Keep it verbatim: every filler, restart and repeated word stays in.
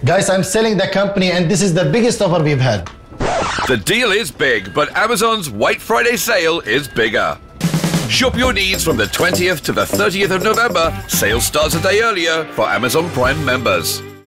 Guys, I'm selling the company and this is the biggest offer we've had. The deal is big, but Amazon's White Friday sale is bigger. Shop your needs from the twentieth to the thirtieth of November. Sale starts a day earlier for Amazon Prime members.